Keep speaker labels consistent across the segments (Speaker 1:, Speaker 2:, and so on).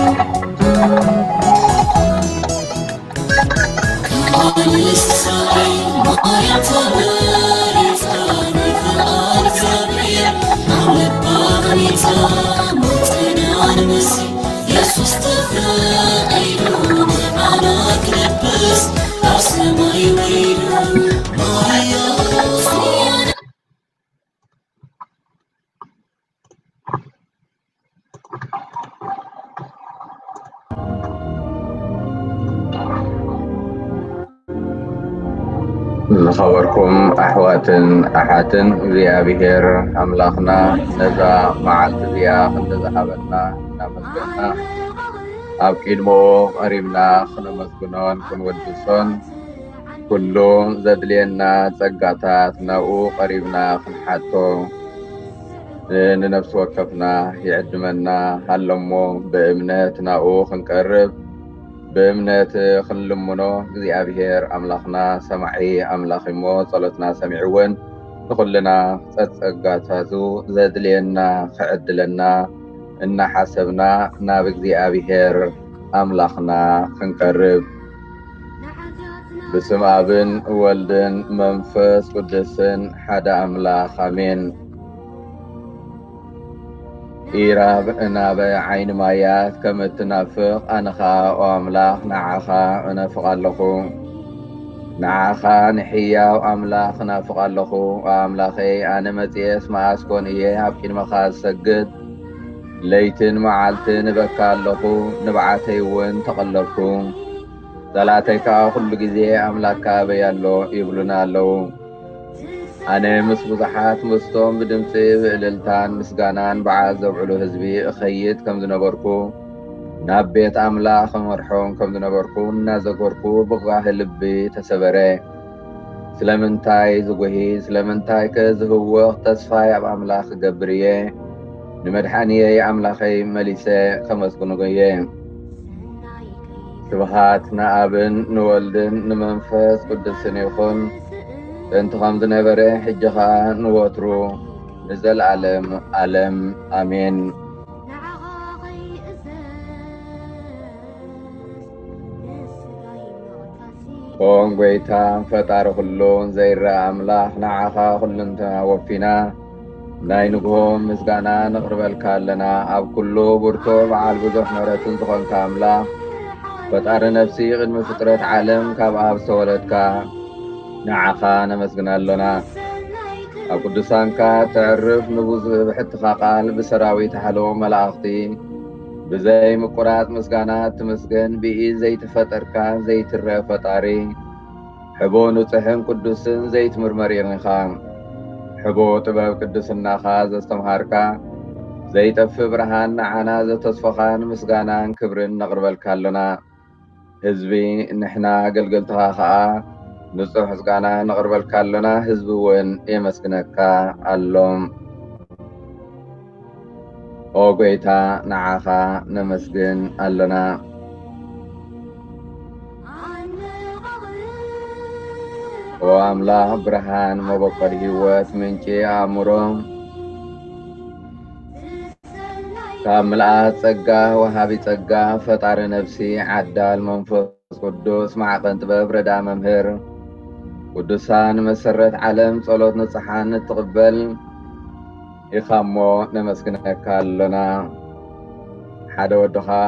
Speaker 1: خبركم أحواتن أحاتن ذي بهير أملاخنا نزا معلت ذيا نذهبنا نمسكنا أبكين مو قريبنا خنمسكنون كن ودسون كله زدلينا تسقاتات ناو قريبنا خنحاتو ننفس وكفنا يعدمنا هلمو بإمنات ناو خنقرب بأمنات خنلمنو እግዚአብሔር أملاخنا سمعي أملاخي مو صلتنا سمعون نخلنا تسقاتاتو زدلينا خعدلنا إن حسبنا ناب እግዚአብሔር أملاخنا خنقرب بسم أبن والدن منفس قدسن حدا أملاخ آمين إيراب نابا عين مايات كم تنافق أنخا وأملاخ نعخا ونفق اللخو نعخا نحيا وأملاخ نافق اللخو وأملاخي أنا متيس ما أسكن إيه أبكين مخاز سجد ليتن معالتن بكا اللخو نبعاتي وين تقلبكم ثلاثة كل جزء أملاكا بيالو يبلونا له أنا مسبوحات مستوم بدمسي بإللتان مسجانان بعزب علو هزبي أخيت كم دنبركو نبيت أملاخ مرحوم كم دنبركو نازقوركو بغاه اللبي تسبري سلمنتاي زغوهي سلمنتاي كزهو تصفاي أملاخ قبريه نمدحانيه أملاخي مليسي خمسكونوغيه سبحات نابن نولدن نمنفس قدسن يخون انت خمد نبره حجخا نوترو نزل علم آمين قوم قويتا فتار خلون زير أملاح نعخا خلنتا وفينا ناينقهم مسقانا نقرب الكالنا أب كله برتو بعال بزح مرتن تخون كاملاح فتار نفسي قد مفترة عالم كاب سولتك نعخا نمسقنا لنا أقدسانكا تعرف نبوز بحتخا قال بسراوي تحلو ملاختي بزي مقرات مسقانات تمسقن بإي زي تفتركا زي ترى فتاري حبو نتحن قدسن زي تمرمرين خام حبو تباب قدسنا خاز استمهاركا زي تف برهان نعانا زي تصفخان مسقانان كبرن نقرب الكالنا هزبي نحنا قلقلتها خاء نصح حسقانا نقرب الكالنا هزبوين يمسكنكا اللوم أوغيتا نعاخا نمسكن اللنا وأملا برهان مبقر هيوات منكي آمروم كاملات سقا وهابي سقا فتار نفسي عدال منفس قدوس مع قنطبة بردا ممهر قدسان مسرت علم صلوت نصحان نتقبل يخامو نمسكنك لنا حدا ودخا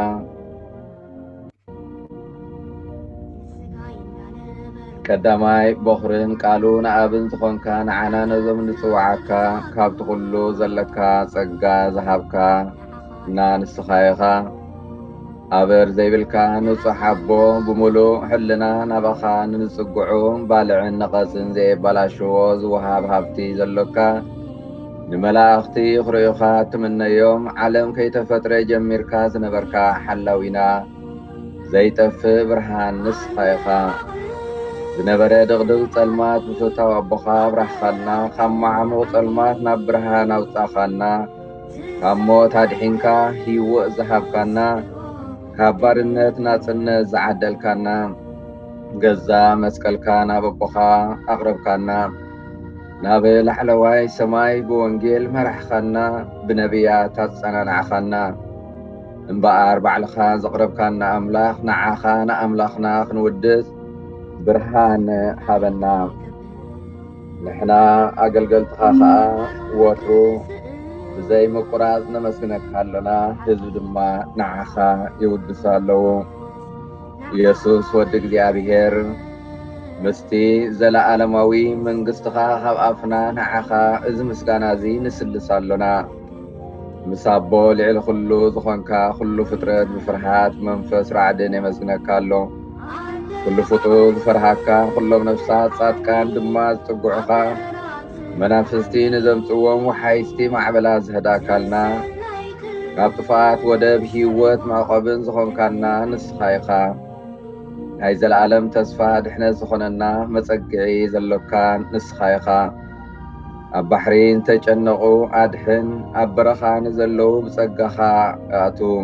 Speaker 1: كداماي بخرين قالوا نابن تخونكا نعانا نزم نسوعكا كاب تقولو زلكا سقا زهابكا نانسخايخا أبر زيبلكا نصحبو بمولو حلنا نبخا نسقعو بالعن نقصن زي بلاشوز وهاب هابتي زلوكا نملاختي خريوخا تمنى يوم علم كي تفتر جميركا زنبركا حلوينا زي تف برهان نسخايخا زنبري دغدغ تلمات بسوتا وابخا برحخلنا خم عمو تلمات نبرهان وطاخلنا خمو تادحينكا هيو زهابكنا كابارنت ناصنة زعدلكنا جزا مسكلكنا ببخا أقربكنا نابي لحلواي سماي بونجيل مرحخنا بنبيات تصنع عخنا انبار بعلخا زقرب كان أملاخ نعاخا أملاخنا نودس برهان حابنا نحنا أقل تخاخا وطرو زي مقراز نمسكنك حالنا هزو دما نعاخا يودسا له يسوس ودق زيابير مستي زلا عالماوي من قستخا خب أفنا نعاخا إذ مسكانا زي نسلسا لنا مسابو لعل خلو زخونكا خلو فترات بفرحات منفس رعدين يمسكنك حالو كل فطوز فرحكا كل نفسات صادكان دماز تقعخا منافستي نزمتوهم وحيستي معبلا زهداكالنا كابطفات ودب هيوت معقبن زخونكالنا نسخايخا هايز العالم تسفاد احنا زخوننا متسقعي زلوكان نسخايخا البحرين تجنقو أدحن أبرخا نزلو بسقخا أتوم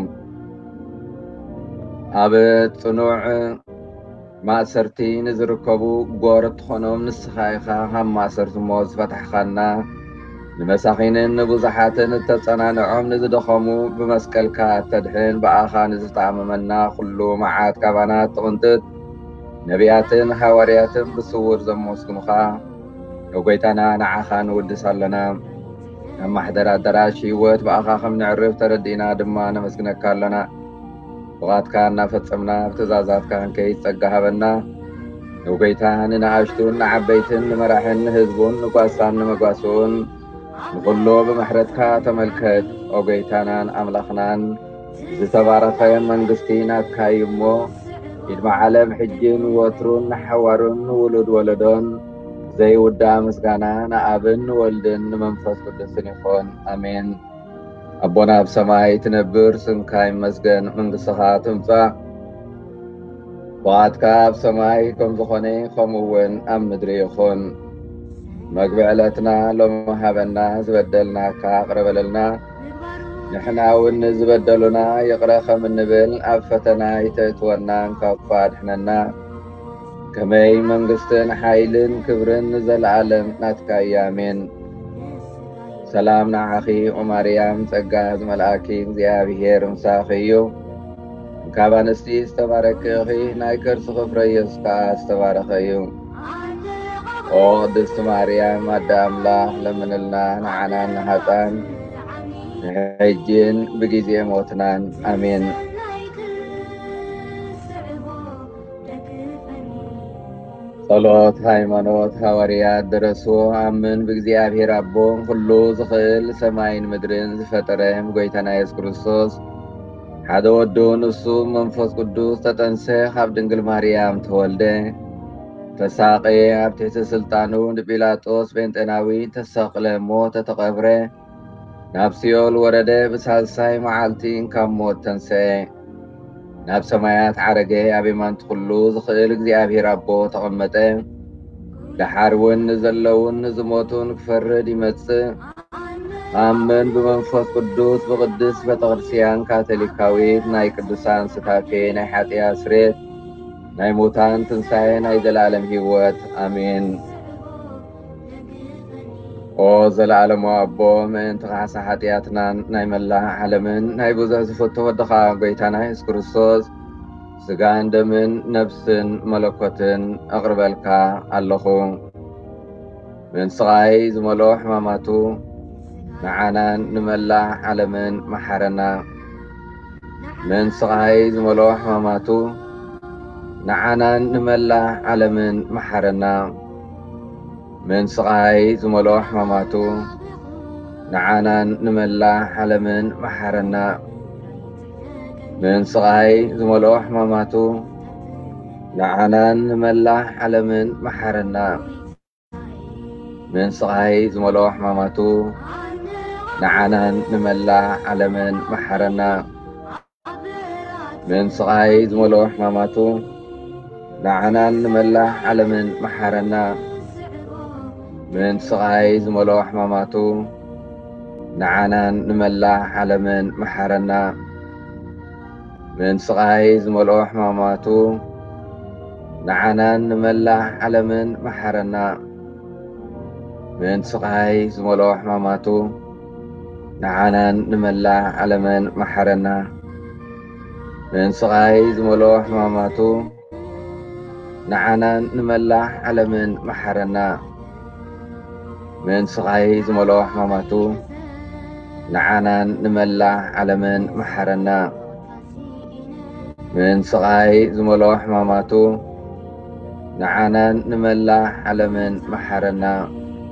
Speaker 1: أبت صنوع ما سرتي نزركبو قورت خنوم نسخايخا هم ما سرت موز فتح خانا نمساخين نبوزحاتن التصنانعهم نزدخمو بمسكالكا تدحين بآخا نزتعممنا خلو معات كابانات تغنتت نبياتن حوارياتن بصور زموسكنخا وقيتانا نعاخا نودسا لنا هم حدرا دراشي وات بآخا خم نعرف تردينا دمانا مسكنكا لنا وقات كان نفتسمنا بتزازات كان كيس تقهبنا وقيتان نعاشتون نعبيتن مراحن هزبون نقاسان مقاسون نقلو بمحرتكا تملكت وقيتانان أملخنان زتبارخين من قستينات كايمو إدمع علم حجين وطرون نحوارون ولد ولدون زي ودا مسقانا نعابن ولدن منفس قدسن يخون آمين أبونا بسماي تنبر سنكاي مسقن من قصها تنفع وعدكا بسماي كم زخوني خموين أم ندري يخون مقبعلتنا لما هبنا زبدلنا كاقرب لنا نحنا ون زبدلنا يقرخ من نبل أفتنا يتتونا كفاد حننا كمي من قستن حايلن كبرن زل عالم ناتكا يامين سلامنا أخي ومريم تقاز ملاكين زيابير مساخيو كابانستي استبارك أخي نايكر سخفر يسكا استبارخيو قدست مريم مدام الله لمن لنا نعنا نهتان حجين بجيزي موتنان آمين صلوات هايمانوت هاوريات درسو آمن بجزيابير ربهم كلو زخيل سماين مدرين زفترهم قويتنا يس كريستوس حدو ودون نسو منفس قدوس تتنسيخ عبدنقل مريم تولده تساقي عبتيس سلطانو بيلاطوس بنتناوي تساقل موت تقبره نابسيول ورده بسالساي معالتين كموت تنسي ناب سمايات عرقي أبي من تخلو زخيل زيابي ربو تغمته لحارون نزلون نزموتون كفرد يمتسي آمن بمنفس قدوس بقدس بتغرسيان كاتوليكاويت ناي قدسان ستاكي ناي حاتي أسريت ناي موتان تنساي ناي زلالم هيوت آمين او زلالم وابو من تغاس حاتياتنا ناي ملاح عالمين ناي بوزا زفتو ودخا قويتانا يس كريستوس سقان دمن نفسن ملكوتن أغربالكا اللخو من صغاي زملو حماماتو معانا نملاح عالمين محارنا من صغاي زملو حماماتو نعانا نملاح عالمين محارنا من صغاي زملو حماماتو نعانا نملاح عالمين محارنا من صغاي زملو حماماتو نعانا نملاح عالمين محارنا من صغاي زملو حماماتو نعانا نملاح عالمين محارنا من صغاي زملو حماماتو نعانا نملاح عالمين محارنا من صغاي زملو حماماتو نعانا نملاح عالمين محارنا من صغاي زملو حماماتو نعانا نملاح عالمين محارنا من صغاي زملو حماماتو نعانا نملاح عالمين محارنا من سقاي زملو حماماتو نعنا نملح على من محرنا من سقاي زملو حماماتو نعنا نملح على من محرنا من سقاي زملو حماماتو نعنا نملح على من محرنا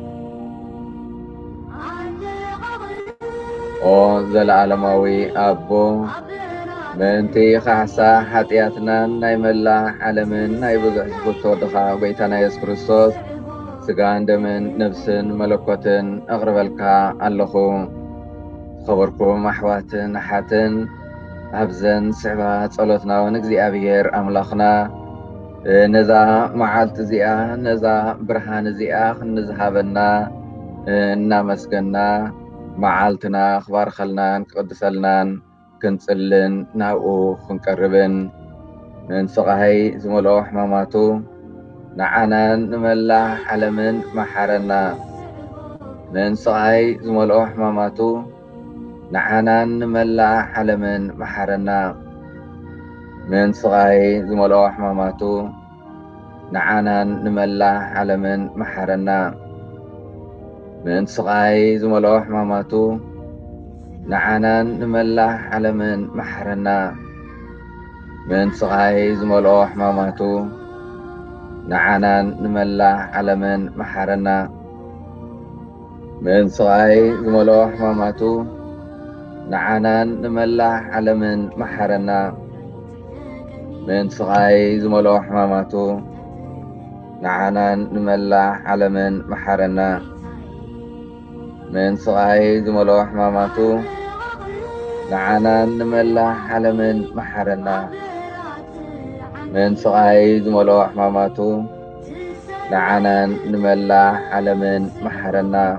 Speaker 1: او زلعلماوي أبو منتي خاصة حتياتنا نايملا علمن نايبزع زبطو دخا ويتانا يس كريستوس سقان دمن نفسن ملكوتن أغربالكا اللخو خبركم أحواتن حاتن أبزن سعبات صلوتنا ونكزي أبير أملاخنا نزا معالت زيا نزا برهان زيا نزهابنا نامسكنا معالتنا أخبار خلنا نقدسلنا كنصلن ناو خنقربن من سقاي زملو حماماتو نعنا نملا علمن محرنا من سقاي زملو حماماتو نعنا نملا علمن محرنا من سقاي زملو حماماتو نعنا نملا علمن محرنا من سقاي زملو حماماتو نعنا نملح على من محرنا من سقاي زملو حماماتو نعنا نملح على من محرنا من سقاي زملو حماماتو نعنا نملح على من محرنا من سقاي زملو حماماتو نعنا نملح على من محرنا من سقاي زملو حماماتو نعنا نملح على من محرنا من سقاي زملو حماماتو نعنا نملح على من محرنا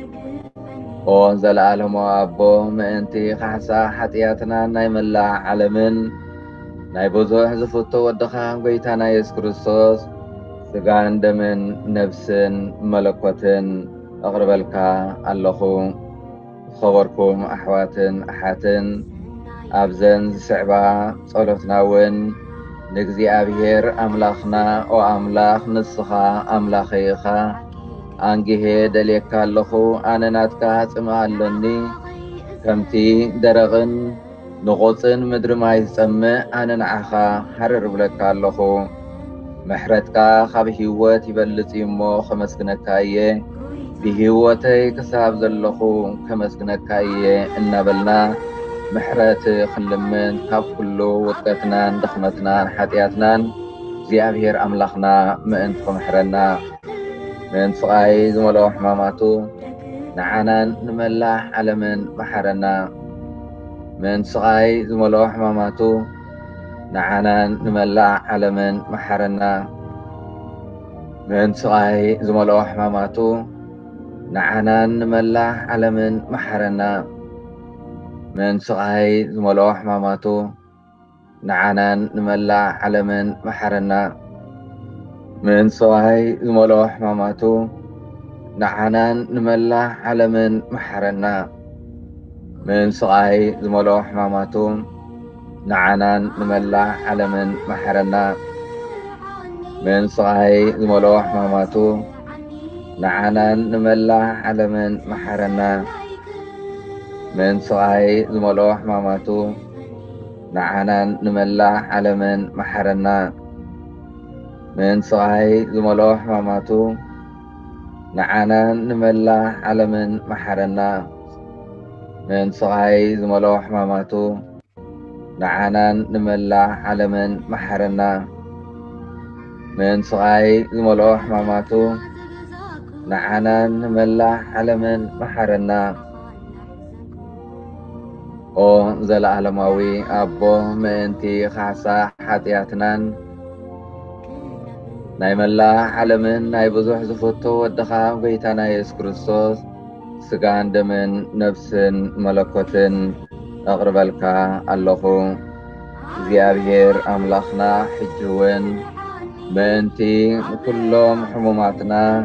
Speaker 1: وانزل عالم أبو مأنتي خحسا حتياتنا نايملح على من نايبوزوح زفتو ودخان قيتانا يس كريستوس سقان دمن نفسن ملكوتن أغربالكا اللخو خبركم أحواتن أحاتن أبزن سعبا صلوتنا ون نجزي أبير أملاخنا وأملاخ نسخا أملاخيخا أنجيه دليكا اللخو أنناتكا تمالوني كمتي درغن نغوصن مدر ما يسمى أننعخا حرر بلكا اللخو محرتكا خبهيوات يبلت يمو خمسكنكاية بهيوتي كساب زلخو كمسكنكاية إنبلنا محرت خلمن كاب كلو وطقتنا دخمتنا حتياتنا زيابير أملاخنا مأنتكم محرنا من سقاي زملو حماماتو نعنا نملح على من محرنا من سقاي زملو حماماتو نعنا نملح على من محرنا من سقاي زملو حماماتو نعنا نملح على من محرنا من سقاي زملو حماماتو نعنا نملح على من محرنا من سقاي زملو حماماتو نعنا نملح على من محرنا من سقاي زملو حماماتو نعنا نملح على من محرنا من سقاي زملو حماماتو نعنا نملح على من محرنا من سقاي زملو حماماتو نعنا نملح على من محرنا من سقاي زملو حماماتو نعنا نملح على من محرنا من سقاي زملو حماماتو نعنا نملح على من محرنا من سقاي زملو حماماتو نعنا نملح على من محرنا او زل عالماوي أبو مأنتي خاصة حتياتنا نايملح على من نايبزوح زفتو ودخا بيتانا يس كريستوس سقان دمن نفسن ملكوتن أغربالكا اللخو زيابير أملاخنا حجوين مأنتي كلهم حموماتنا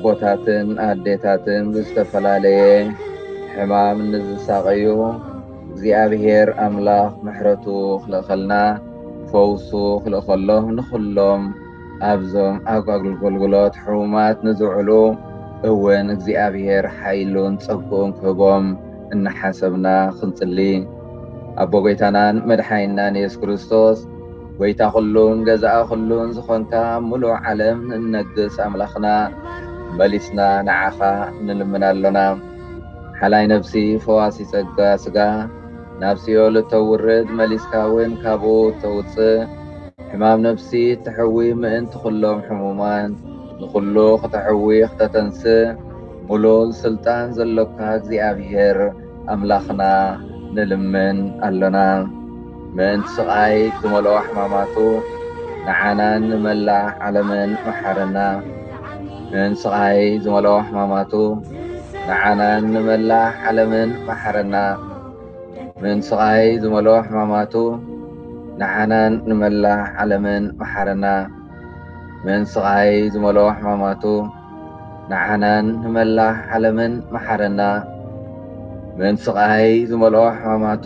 Speaker 1: أبوتاتن أديتاتن بستفلالي حمام نزساقيو እግዚአብሔር ኣምላኽ ምሕረቱ ክልእኸልና ፈውሱ ክልእኸሎም ንኹሎም ኣብዞም ኣብ ኣገልግሎት ሕሙማት ንዝውዕሉ እውን እግዚአብሔር ሓይሉን ፀጉኡን ክህቦም እናሓሰብና ክንጽሊ ኣቦ ጎይታናን መድሓኒናን ኢየሱስ ክርስቶስ ጎይታ ኩሉን ገዛእ ኩሉን ዝኾንካ ሙሉእ ዓለም እንነግስ ኣምላኽና መሊስና ንዓኻ ንልምን ኣሎና ሓላይ ነፍሲ ፈዋሲ ጸጋ ስጋ ናብ ሲኦል እተውርድ መሊስካ እውን ካብኡ እተውፅእ ሕማም ነፍሲ እትሕዊ ምእንቲ ኩሎም ሕሙማን ንኩሉ ክትሕዊ ክተተንስእ ሙሉእ ስልጣን ዘለካ እግዚአብሔር ኣምላኽና ንልምን ኣሎና ምእንቲ ስቃይ ዝመልኦ ሕማማቱ ንዓናን ንመላእ ዓለምን መሓረና ምእንቲ ስቃይ ዝመልኦ ሕማማቱ ንዓናን ንመላእ ዓለምን መሓረና ምእንቲ ስቃይ ዝመልኦ ሕማማቱ ንዓናን ንመላእ ዓለምን መሓረና ምእንቲ ስቃይ ዝመልኦ ሕማማቱ ንዓናን ንመላእ ዓለምን መሓረና ምእንቲ ስቃይ ዝመልኦ ሕማማቱ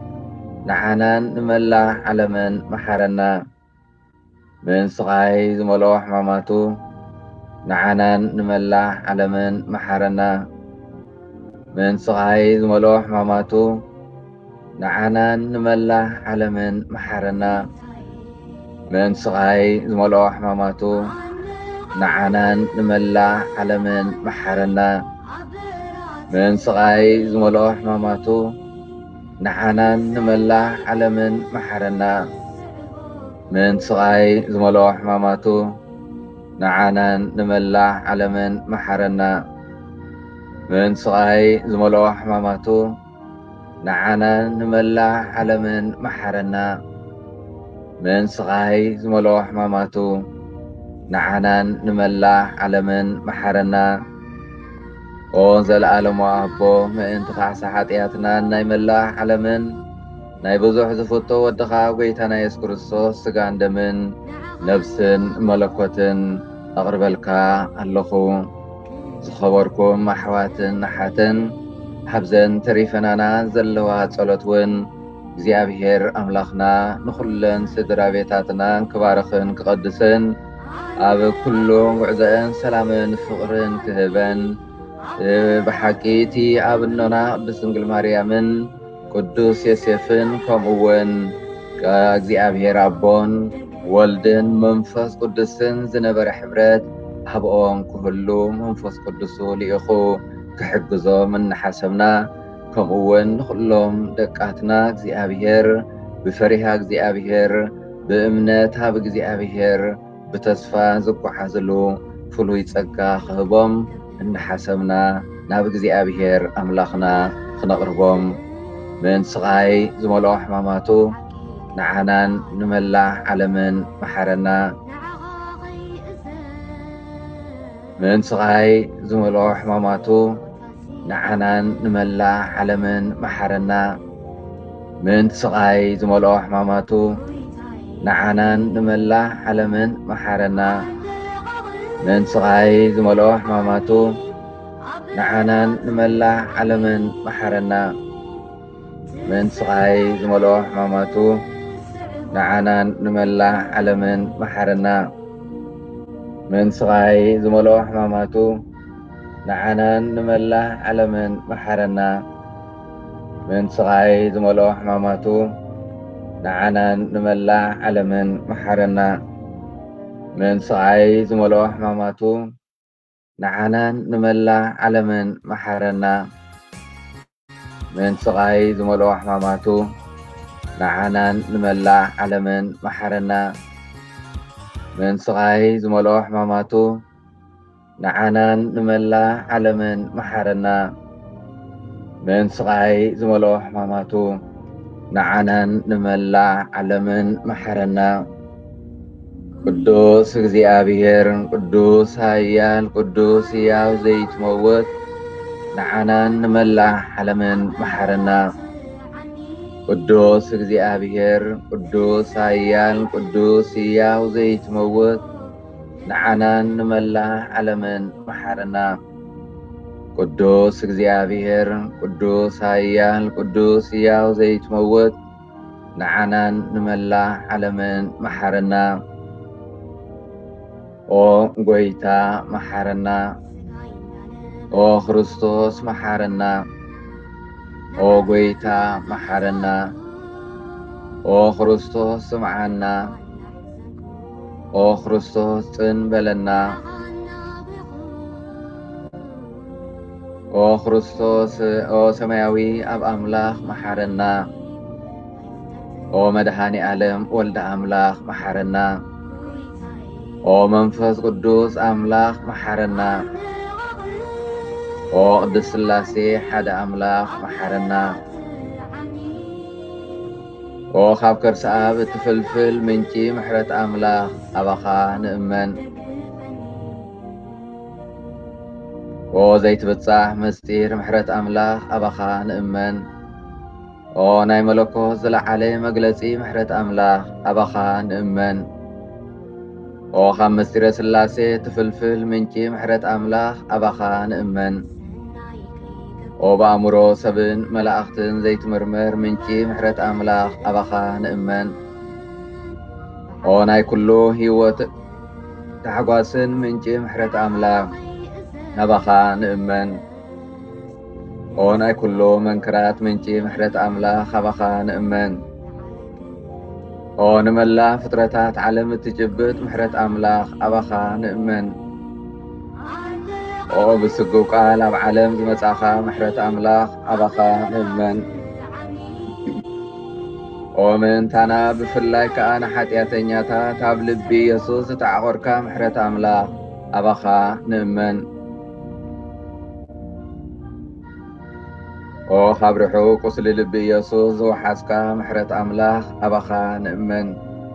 Speaker 1: ንዓናን ንመላእ ዓለምን መሓረና ምእንቲ ስቃይ ዝመልኦ ሕማማቱ ንዓናን ንመላእ ዓለምን መሓረና ምእንቲ ስቃይ ዝመልኦ ሕማማቱ ንዓናን ንመላእ ዓለምን መሓረና ምእንቲ ስቃይ ዝመልኦ ሕማማቱ ንዓናን ንመላእ ዓለምን መሓረና ምእንቲ ስቃይ ዝመልኦ ሕማማቱ ንዓናን ንመላእ ዓለምን መሓረና ምእንቲ ስቃይ ዝመልኦ ሕማማቱ ንዓናን ንመላእ ዓለምን መሓረና ምእንቲ ስቃይ ዝመልኦ ሕማማቱ ንዓናን ንመላእ ዓለምን መሓረና ምእንቲ ስቃይ ዝመልኦ ሕማማቱ ንዓናን ንመላእ ዓለምን መሓረና ኦ ዘለዓለሙ ኣቦ ምእንቲ ካዕሳ ሓጢኣትናን ናይ መላእ ዓለምን ናይ ብዙሕ ዝፍቶ ወድኻ ጎይታና ኢየሱስ ክርስቶስ ስጋን ደምን ነፍስን መለኮትን ኣቕርበልካ ኣለኹ ዝኸበርኩም ኣሕዋትን ኣሓትን ሓብዘን ተሪፈናና ዘለዋ ጸሎት እውን እግዚአብሔር ኣምላኽና ንኹለን ስድራ ቤታትናን ክባርኽን ክቐድስን ኣብ ኩሉ ጉዕዘአን ሰላምን ፍቕርን ክህበን ብሓቂ እቲ ኣብ እኖና ቅድስት ድንግል ማርያምን ቅዱስ ዮሴፍን ከምኡውን እግዚአብሔር ኣቦን ወልድን መንፈስ ቅዱስን ዝነበረ ሕብረት ኣብኦም ክህሉ መንፈስ ቅዱሱ ልኢኹ ክሕግዞም እናሓሰብና ከምኡውን ንኹሎም ደቃትና እግዚአብሔር ብፈሪሃ እግዚአብሔር ብእምነት ኣብ እግዚአብሔር ብተስፋ ዝጓዓዝሉ ፍሉይ ጸጋ ክህቦም እናሓሰብና ናብ እግዚአብሔር ኣምላኽና ክነቕርቦም ምእንቲ ስቃይ ዝመልኦ ሕማማቱ ንዓናን ንመላእ ዓለምን መሓረና ምእንቲ ስቃይ ዝመልኦ ሕማማቱ ንዓናን ንመላእ ዓለምን መሓረና ምእንቲ ስቃይ ዝመልኦ ሕማማቱ ንዓናን ንመላእ ዓለምን መሓረና ምእንቲ ስቃይ ዝመልኦ ሕማማቱ ንዓናን ንመላእ ዓለምን መሓረና ምእንቲ ስቃይ ዝመልኦ ሕማማቱ ንዓናን ንመላእ ዓለምን መሓረና ምእንቲ ስቃይ ዝመልኦ ሕማማቱ ንዓናን ንመላእ ዓለምን መሓረና ምእንቲ ስቃይ ዝመልኦ ሕማማቱ ንዓናን ንመላእ ዓለምን መሓረና ምእንቲ ስቃይ ዝመልኦ ሕማማቱ ንዓናን ንመላእ ዓለምን መሓረና ምእንቲ ስቃይ ዝመልኦ ሕማማቱ ንዓናን ንመላእ ዓለምን መሓረና ምእንቲ ስቃይ ዝመልኦ ሕማማቱ ንዓናን ንመላእ ዓለምን መሓረና ምእንቲ ስቃይ ዝመልኦ ሕማማቱ ንዓናን ንመላእ ዓለምን መሓረና ቅዱስ እግዚአብሔር ቅዱስ ኃያል ቅዱስ ሕያው ዘይትመውት ንዓናን ንመላእ ዓለምን መሓረና ቅዱስ እግዚአብሔር ቅዱስ ኃያል ቅዱስ ሕያው ዘይትመውት ንዓናን ንመላእ ዓለምን መሓረና قدوس እግዚአብሔር قدوس ኃያል قدوس ሕያው ዘይትመውት ንዓናን ንመላእ ዓለምን መሓረና ኦ ጎይታ መሓረና ኦ ክርስቶስ መሓረና ኦ ጎይታ መሓረና ኦ ክርስቶስ ስምዓና ኦ ክርስቶስ ጽን በለና ኦ ክርስቶስ ኦ ሰማያዊ አብ አምላኽ መሓረና ኦ መድኃኔ ዓለም ወልደ አምላኽ መሓረና ኦ መንፈስ ቅዱስ አምላኽ መሓረና ኦ ቅድስት ሥላሴ ሓደ አምላኽ መሓረና ኦ ካብ ከርሲ አብ እትፍልፍል ምንጪ ምሕረት አምላኽ አባኻ ንእመን ኦ ዘይትብጻሕ ምስጢር ምሕረት አምላኽ አባኻ ንእመን ኦ ናይ መለኮት ዝለዓለ መግለጺ ምሕረት አምላኽ አባኻ ንእመን ኦ ካብ ምስጢረ ሥላሴ ትፍልፍል ምንጪ ምሕረት አምላኽ አባኻ ንእመን ኦ በአእምሮ ሰብን መላእኽትን ዘይትምርምር ምንጪ ምሕረት አምላኽ አባኻ ንእመን ኦ ናይ ኩሉ ህይወት ተሓጓስን ምንጪ ምሕረት አምላኽ አባኻ ንእመን ኦ ናይ ኩሉ መንክራት ምንጪ ምሕረት አምላኽ አባኻ ንእመን ኦ ንመላእ ፍጥረታት ዓለም እትጭብጥ ምሕረት አምላኽ አባኻ ንእመን ኦ ብስግው ቃል ኣብ ዓለም ዝመጻኻ ምሕረት አምላኽ አባኻ ንእመን ኦ ምእንታና ብፍላይ ከዓ ንሓጢአተኛታት ኣብ ልቢ ኢየሱስ ዝተዓቖርካ ምሕረት አምላኽ አባኻ ንእመን ኦ ካብ ርሑቕ ቁስሊ ልቢ ኢየሱስ ዝወሓዝካ ምሕረት አምላኽ አባኻ ንእመን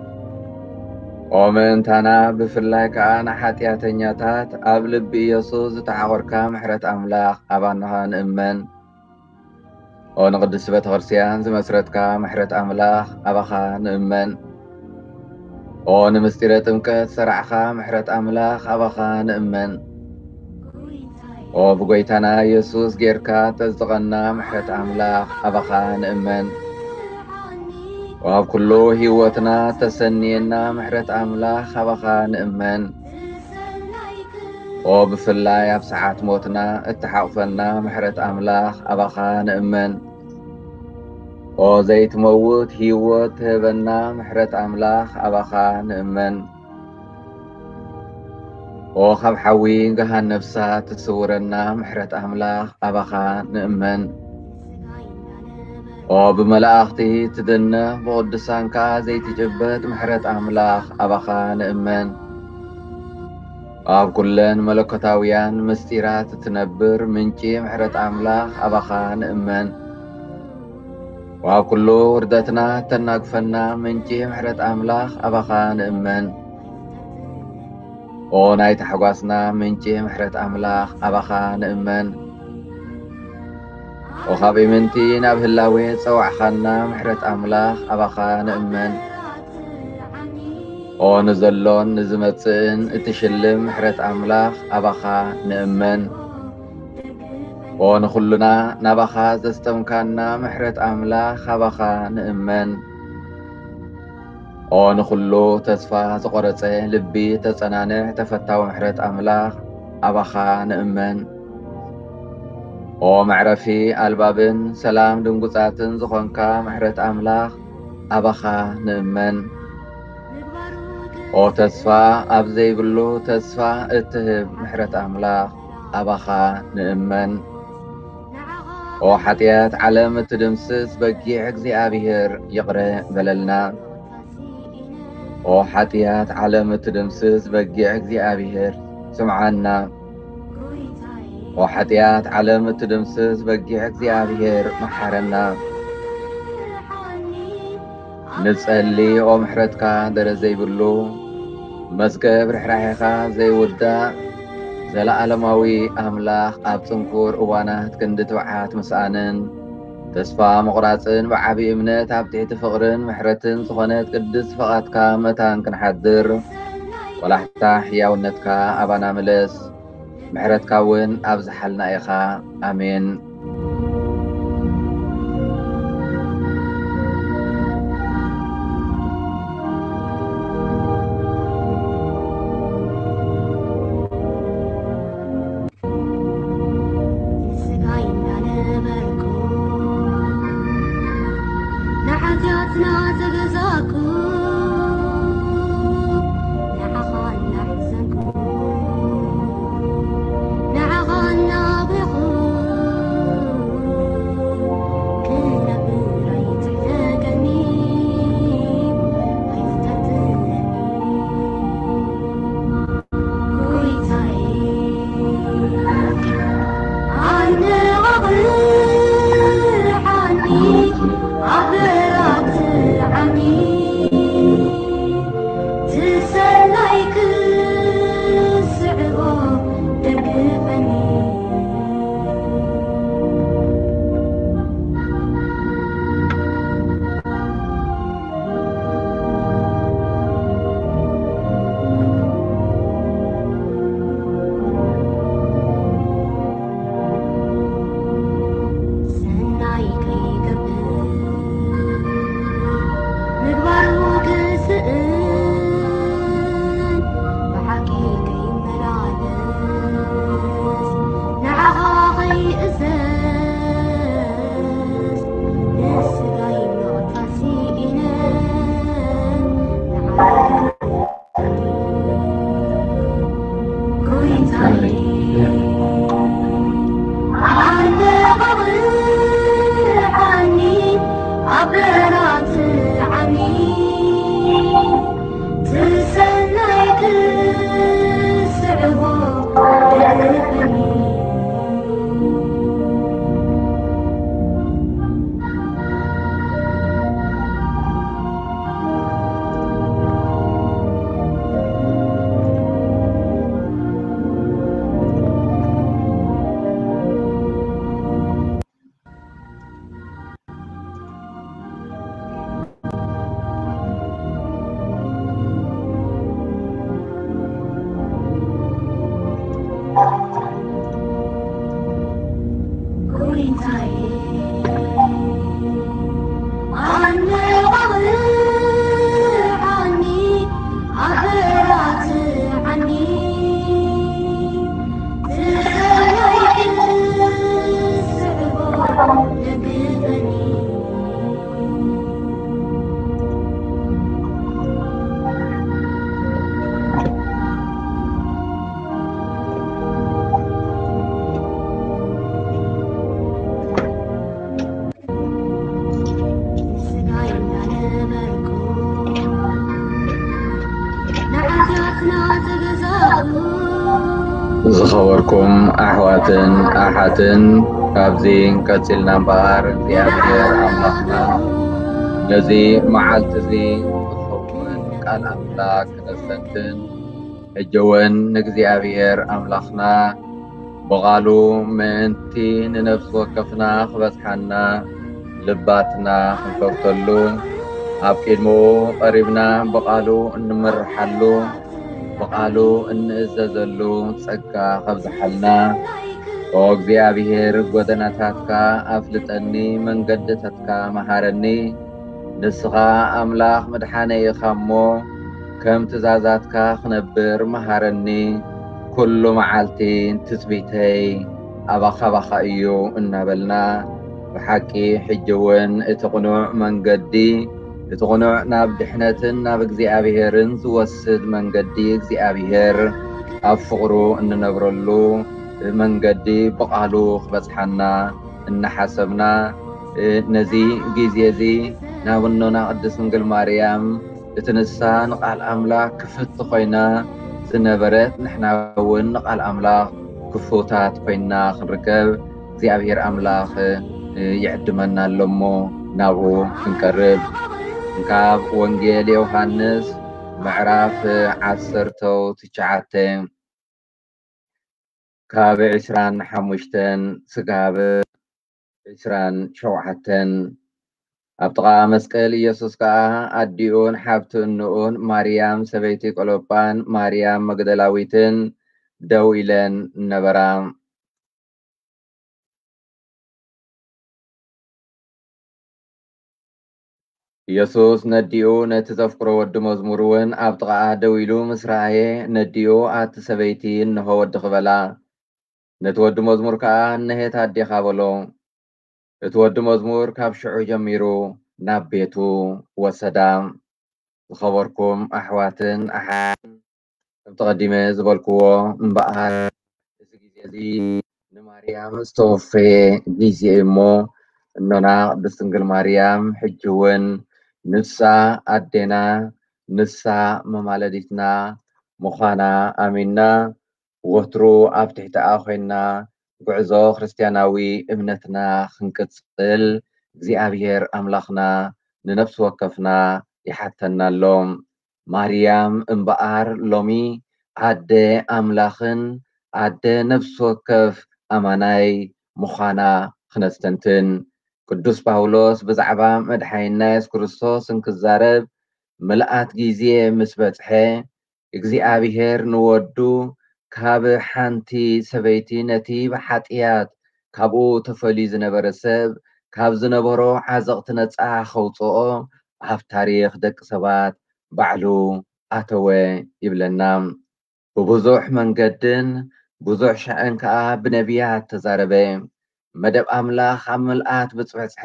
Speaker 1: ኦ ምእንታና ብፍላይ ከዓ ንሓጢአተኛታት ኣብ ልቢ ኢየሱስ ዝተዓቖርካ ምሕረት አምላኽ አባኻ ንእመን ኦ ንቅድስቲ ቤተ ክርስቲያን ዝመስረትካ ምሕረት አምላኽ አባኻ ንእመን ኦ ንምስጢረ ጥምቀት ሰርዕኻ ምሕረት አምላኽ አባኻ ንእመን ኦ ብጎይታና ኢየሱስ ጌርካ ተዝጥቀና ምሕረት አምላኽ አባኻ ንእመን واب كله هيوتنا تسنينا محرت أملاخ أبخا نأمن وبفلاي بساعات موتنا اتحقفنا محرت أملاخ أبخا نأمن وزيت موت هيوت هبنا محرت أملاخ أبخا نأمن وخب حوين جهان نفسات تصورنا محرت أملاخ أبخا نأمن وبملائكته تدنا بقدسان كازي تجبت محرت أملاخ أبخا نأمن واب كلن ملكوتاويان مستيرات تنبر منشي محرت أملاخ أبخا نأمن واب كله وردتنا تنقفنا منشي محرت أملاخ أبخا نأمن ونايت حقاسنا منشي محرت أملاخ أبخا نأمن وخابي منتي نبه اللوي صوعخنا محرت أملاخ أبخا نأمن ونزلون نزمتسن اتشلم محرت أملاخ أبخا نأمن ونخلنا نبخا زستمكنا محرت أملاخ أبخا نأمن ونخلو تسفى زقرتي لبي تسنانه تفتاو محرت أملاخ أبخا نأمن ومعرفي البابن سلام دنقصاتن زخونكا محرت أملاخ أبخا نأمن وتسفى أبزي بلو تسفى اتهب محرت أملاخ أبخا نأمن وحتيات علامة دمسس بقي عقزي أبيهر يقرأ بللنا وحتيات علامة دمسس بقي عقزي أبيهر سمعنا وحتيات علامة دمسس بقي እግዚአብሔር محرنا نسألي ومحرتك درزي بلو مزقب رحراحيخا زي ودا زلا علماوي أملاخ أبتنكور أوانات كندت وعات مسانن تسفى مقراصن بعبي امنت أبتعت فقرن محرتن سخونت قدس فقاتك متان كنحدر ولا حتى حياونتك أبانا ملس ምሕረትካ እውን ኣብ ዝሓልና ኢኻ ኣሜን ዝኸበርኩም ኣሕዋትን ኣሓትን ካብዚ ቀፂልና እምበር እግዚኣብሔር ኣምላኽና ነዚ መዓልቲ እዚ ዝኸውን ቃል ኣምላክ ክነስተንትን ሕጂ እውን ንእግዚኣብሔር ኣምላኽና ብቓሉ ምእንቲ ንነፍሲ ወከፍና ክበፅሓና ልባትና ክንከፍተሉ ኣብ ቅድሙ ቀሪብና ብቓሉ እንመርሓሉ ብቓሉ እንእዘዘሉ ጸጋ ከብዝሓልና ኦ እግዚኣብሔር ጎደናታትካ ኣፍልጠኒ መንገድታትካ መሃረኒ ንስኻ ኣምላኽ መድሓነይ ኢኻ እሞ ከም ትእዛዛትካ ክነብር መሃረኒ ኩሉ መዓልቲ ትፅቢተይ ኣባኻባኻ እዩ እናበልና ብሓቂ ሕጂ እውን እቲ ቕኑዕ መንገዲ እቲ ቕኑዕ ናብ ድሕነትን ናብ እግዚኣብሔርን ዝወስድ መንገዲ እግዚኣብሔር ኣብ ፍቕሩ እንነብረሉ መንገዲ ብቓሉ ክበፅሓና እናሓሰብና ነዚ ግዜ እዚ ናብ እኖና ቅድስት ድንግል ማርያም እቲ ንሳ ንቓል ኣምላኽ ክፍቲ ኮይና ዝነበረት ንሕና እውን ንቓል ኣምላኽ ክፉታት ኮይና ክንርከብ እግዚኣብሔር ኣምላኽ ይዕድመና ኣሎ እሞ ናብኡ ክንቀርብ ካብ ወንጌል ዮሃንስ ምዕራፍ 19 ካብ 25 ስጋብ 27 ኣብ ጥቓ መስቀል ኢየሱስ ከዓ ኣዲኡን ሓፍቲ እንኡን ማርያም ሰበይቲ ቀሎጳን ማርያም መግደላዊትን ደው ኢለን ነበራ። ኢየሱስ ነዲኡ ነቲ ዘፍቅሮ ወዲ መዝሙር እውን ኣብ ጥቓ ደው ኢሉ ምስ ረኣየ ነዲኡ ኣቲ ሰበይቲ እንሆ ወዲ ክበላ ነቲ ወዲ መዝሙር ከዓ እነሄት ኣዴኻ በሎ። እቲ ወዲ መዝሙር ካብ ሽዑ ጀሚሩ ናብ ቤቱ ወሰዳ። ዝኸበርኩም ኣሕዋትን ኣሓትን ከምቲ ቀዲመ ዝበልክዎ እምበኣር እዚ ግዜ እዚ ንማርያም ዝተወፈየ ግዜ እሞ እኖና ቅድስት ድንግል ማርያም ሕጂ እውን ንሳ ኣዴና ንሳ መማለዲትና ምዃና ኣሚንና ወትሩ ኣብ ትሕቲኣ ኮይንና ጉዕዞ ክርስትያናዊ እምነትና ክንቅፅል እግዚኣብሔር ኣምላኽና ንነፍሲ ወከፍና ይሓተና ኣሎ። ማርያም እምበኣር ሎሚ ኣደ ኣምላኽን ኣደ ነፍሲ ወከፍ ኣማናይ ምዃና ክነስተንትን ቅዱስ ጳውሎስ ብዛዕባ መድሓኒና ኢየሱስ ክርስቶስ እንክዛረብ ምልኣት ግዜ ምስ በፅሐ እግዚኣብሔር ንወዱ ካብ ሓንቲ ሰበይቲ ነቲ ብሓጢያት ካብኡ ተፈልዩ ዝነበረ ሰብ ካብ ዝነበሮ ዓዘቕቲ ነፃ ከውፅኦ ኣብ ታሪክ ደቂ ሰባት ባዕሉ ኣተወ ይብለና። ብብዙሕ መንገድን ብዙሕ ሻዕን ከዓ ብነቢያት ተዛረበ። መደብ ኣምላኽ ኣብ ምልኣት ብፅበፅሐ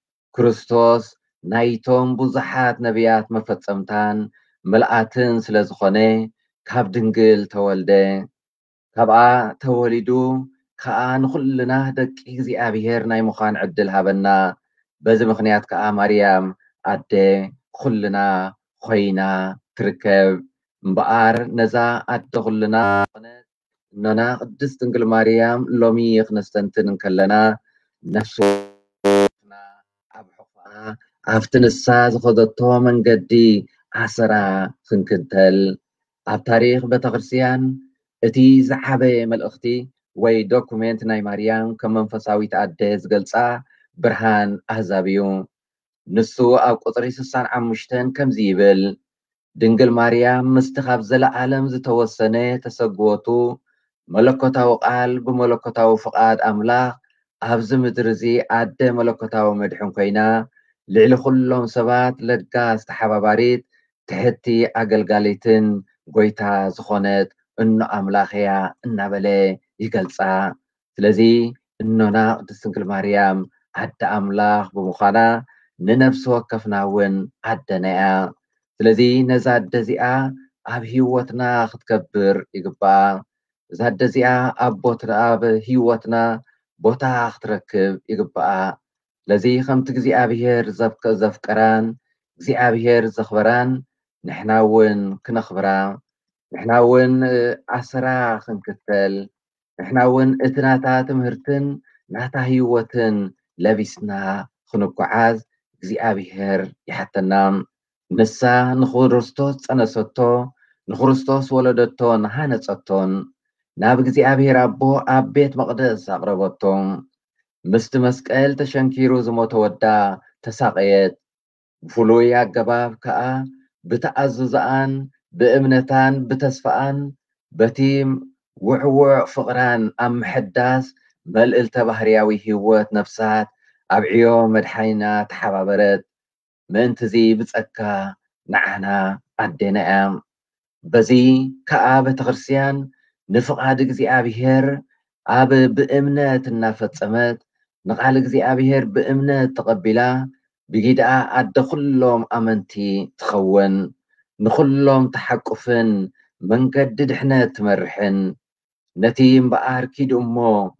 Speaker 1: ክርስቶስ ናይቶም ብዙሓት ነቢያት መፈፀምታን ምልኣትን ስለ ዝኾነ ካብ ድንግል ተወልደ። ካብኣ ተወሊዱ ከዓ ንኩልና ደቂ እግዚኣብሔር ናይ ምዃን ዕድል ሃበና። በዚ ምክንያት ከዓ ማርያም ኣደ ኩልና ኮይና ትርከብ። እምበኣር ነዛ ኣደ ኩልና ዝኾነት እኖና ቅድስት ድንግል ማርያም ሎሚ ክነስተንትን ከለና ነፍሲ ወከፍና ኣብ ሕቑኣ ኣብቲ ንሳ ዝኸደቶ መንገዲ ኣሰራ ክንክተል ኣብ ታሪክ ቤተክርስትያን እቲ ዝዓበየ መልእኽቲ ወይ ዶኩሜንት ናይ ማርያም ከም መንፈሳዊት ኣደ ዝገልፃ ብርሃን ኣህዛብ እዩ። ንሱ ኣብ ቁፅሪ 65 ከምዚ ይብል ድንግል ማርያም ምስቲ ካብ ዘለዓለም ዝተወሰነ ተሰግወቱ መለኮታዊ ቃል ብመለኮታዊ ፍቓድ ኣምላኽ ኣብዚ ምድሪ እዚ ኣደ መለኮታዊ መድሕን ኮይና ልዕሊ ኩሎም ሰባት ለጋስ ተሓባባሪት ትሕቲ ኣገልጋሊትን ጎይታ ዝኾነት እኖ ኣምላኽ እያ እናበለ ይገልፃ። ስለዚ እኖና ቅድስት ድንግል ማርያም ኣደ ኣምላኽ ብምዃና ንነፍሲ ወከፍና እውን ኣደና እያ። ስለዚ ነዛ ኣደ እዚኣ ኣብ ሂወትና ክትከብር ይግባእ። እዛ ኣደ እዚኣ ኣብ ሂወትና ቦታ ክትረክብ ይግባእ። ስለዚ ከምቲ እግዚኣብሔር ዘፍቀራን እግዚኣብሔር ዘኽበራን ንሕና እውን ክነኽብራ ንሕና እውን ኣሰራ ክንክተል ንሕና እውን እቲ ናታ ትምህርትን ናታ ሂወትን ለቢስና ክንጓዓዝ እግዚኣብሔር ይሓተና። ንሳ ንክርስቶስ ፀነሰቶ ንክርስቶስ ወለደቶን ሃነፀቶን ናብ እግዚኣብሔር ኣቦ ኣብ ቤት መቕደስ ኣቕረበቶም። ምስቲ መስቀል ተሸንኪሩ ዝሞተ ወዳ ተሳቀየት። ብፍሉይ ኣገባብ ከዓ ብተኣዝዛኣን ብእምነታን ብተስፋኣን በቲ ውዕውዕ ፍቕራን ኣብ ምሕዳስ መልዕልተ ባህርያዊ ሂወት ነፍሳት ኣብ ዕዮ መድሓኒና ተሓባበረት። ምእንቲ እዚ ብፀጋ ንዓና ኣዴና እያ። በዚ ከዓ ቤተክርስትያን ንፍቓድ እግዚኣብሔር ኣብ ብእምነት እናፈፀመት ንቃል እግዚኣብሔር ብእምነት ተቐቢላ ብጊድኣ ኣደ ኩሎም ኣመንቲ ትኸውን ንኩሎም ተሓቁፍን መንገዲ ድሕነት ትመርሕን ነቲ እምበኣር ኪዱ እሞ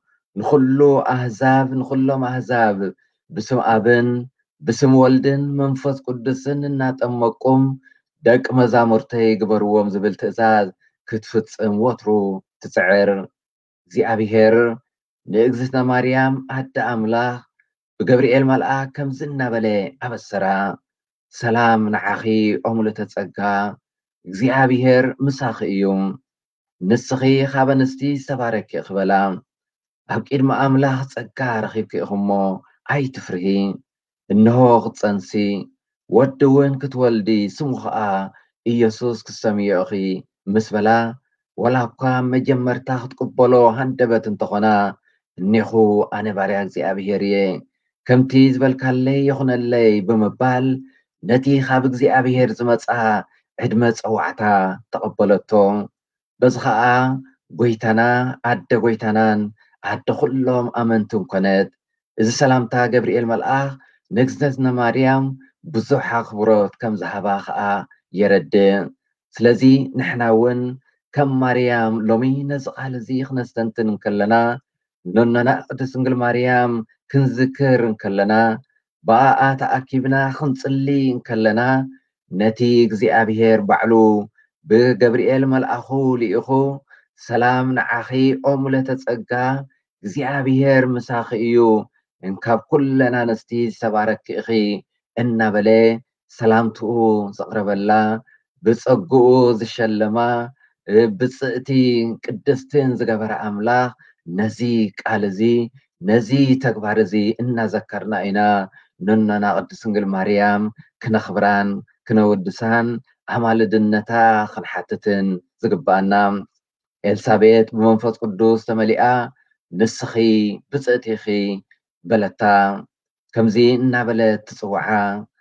Speaker 1: ንኩሎም ኣህዛብ ብስም ኣብን ብስም ወልድን መንፈስ ቅዱስን እናጠመቁም ደቂ መዛሙርተይ ግበርዎም ዝብል ትእዛዝ ክትፍፅም ወትሩ ትፅዕር። እግዚኣብሔር ንእግዝእትነ ማርያም ኣደ ኣምላኽ ብገብርኤል መልኣክ ከምዚ እናበለ ኣበሰራ። ሰላም ንዓኺ ኦ ምልዕተ ጸጋ እግዚኣብሔር ምሳኺ እዩ። ንስኺ ካብ ኣንስቲ ዝተባረኪ ክበላ ኣብ ቅድሚ ኣምላኽ ጸጋ ረኺብኪ ኢኹሞ ኣይትፍርሂ። እንሆ ክትፀንሲ ወዲ እውን ክትወልዲ ስሙ ከዓ ኢየሱስ ክሰምዮ ኢኺ ምስ በላ ولا قام مجمرتا تقبلو هندبت انتخنا نيخو أنا باريا እግዚአብሔርየ ከምቲ ዝበልካለይ ይኹነለይ ብምባል ነቲ ካብ እግዚኣብሔር ዝመፃ ዕድመ ፀዋዕታ ተቐበለቶ በዚ ከዓ ጎይታና ኣደ ጎይታናን ኣደ ኩሎም ኣመንትን ኮነት እዚ ሰላምታ ገብርኤል መልኣኽ ንግዝነትና ማርያም ብዙሕ ኣኽብሮት ከም ዝሃባ ከዓ የረድእ ስለዚ ንሕና እውን ከም ማርያም ሎሚ ነዚ ቃል እዚ ክነስተንትን ከለና ነኖና ቅድስት ድንግል ማርያም ክንዝክር ከለና ብኣኣ ተኣኪብና ክንፅሊ ከለና ነቲ እግዚኣብሔር ባዕሉ ብገብርኤል መልኣኹ ልኢኹ ሰላም ንዓኺ ኦ ሙለተ ጸጋ እግዚኣብሔር ምሳኺ እዩ እንካብ ኩለን ኣንስቲ ዝተባረኪ ኢኺ እናበለ ሰላምትኡ ዘቕረበላ ብፀጉኡ ዝሸለማ ብፅእቲ ቅድስትን ዝገበረ ኣምላኽ ነዚ ቃል እዚ ነዚ ተግባር እዚ እናዘከርና ኢና ነኖና ቅድስት ድንግል ማርያም ክነኽብራን ክነወድሳን ኣማልድነታ ክንሓትትን ዝግባአና ኤልሳቤጥ ብመንፈስ ቅዱስ ተመሊኣ ንስኺ ብፅእቲ ኢኺ በለታ ከምዚ እናበለት ትፅዋዓ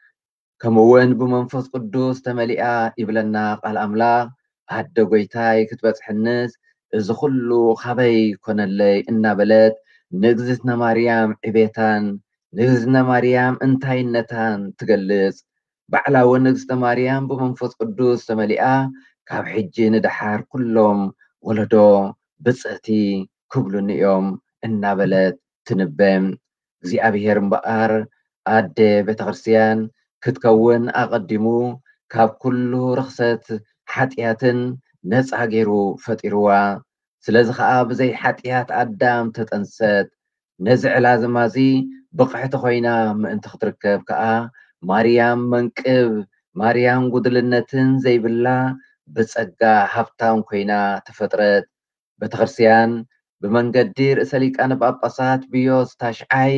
Speaker 1: ከምኡውን ብመንፈስ ቅዱስ ተመሊኣ ይብለና ቃል ኣምላኽ ኣደ ጎይታይ ክትበፅሕንስ እዚ ኩሉ ካበይ ኮነለይ እናበለት ንእግዝእትና ማርያም ዕቤታን ንእግዝእትና ማርያም እንታይነታን ትገልጽ ባዕላ እውን ንእግዝእትና ማርያም ብመንፈስ ቅዱስ ተመሊኣ ካብ ሕጂ ንድሓር ኩሎም ወለዶ ብፅእቲ ክብሉን እዮም እናበለት ትንበም እግዚኣብሔር እምበኣር ኣደ ቤተክርስትያን ክትከውን ኣቐዲሙ ካብ ኩሉ ርክሰት ሓጢያትን ነፃ ገይሩ ፈጢርዋ ስለዚ ከዓ ብዘይ ሓጢያት ኣዳም ተጠንሰት ነዚ ዕላዝማ እዚ ብቕሕቲ ኮይና ምእንቲ ክትርከብ ከዓ ማርያም መንቅብ ማርያም ጉድልነትን ዘይብላ ብፀጋ ሃብታም ኮይና ተፈጥረት ቤተክርስትያን ብመንገዲ ርእሰ ሊቃነ ጳጳሳት ፒዮስ ታሽዓይ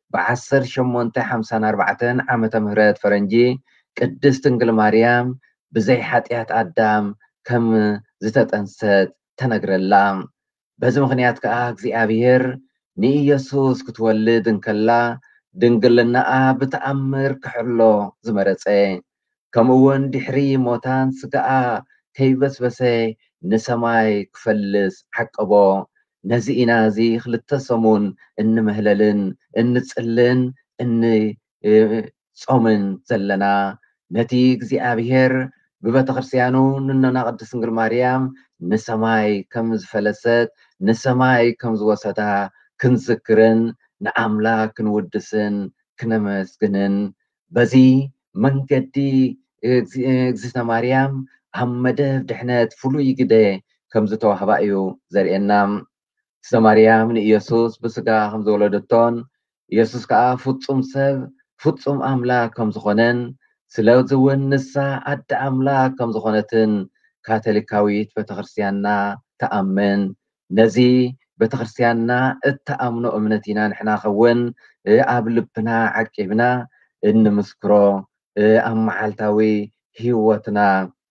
Speaker 1: ብ1854 ዓመተ ምህረት ፈረንጂ ቅድስት ድንግል ማርያም ብዘይ ሓጢያት ኣዳም ከም ዝተጠንሰት ተነግረላ በዚ ምክንያት ከዓ እግዚኣብሔር ንኢየሱስ ክትወልድ እንከላ ድንግልናኣ ብተኣምር ክሕሎ ዝመረፀ ከምኡውን ድሕሪ ሞታን ስጋኣ ከይበስበሰ ንሰማይ ክፈልስ ዓቀቦ ነዚ ኢና እዚ ክልተ ሰሙን እንምህለልን እንፅልን እንፆምን ዘለና ነቲ እግዚኣብሔር ብቤተክርስትያኑ ንኖና ቅድስት ድንግል ማርያም ንሰማይ ከም ዝፈለሰት ንሰማይ ከም ዝወሰዳ ክንዝክርን ንኣምላክ ክንውድስን ክነመስግንን በዚ መንገዲ እግዝእትና ማርያም ኣብ መደብ ድሕነት ፍሉይ ግደ ከም ዝተዋህባ እዩ ዘርእየና እግዝእትና ማርያም ንኢየሱስ ብስጋ ከም ዝወለደቶን ኢየሱስ ከዓ ፍፁም ሰብ ፍፁም ኣምላክ ከም ዝኾነን ስለዚ እውን ንሳ ኣደ ኣምላክ ከም ዝኾነትን ካቶሊካዊት ቤተክርስትያንና ተኣምን ነዚ ቤተክርስትያንና እተኣምኖ እምነት ኢና ንሕና ኸውን ኣብ ልብና ዓቂብና እንምስክሮ ኣብ መዓልታዊ ሂወትና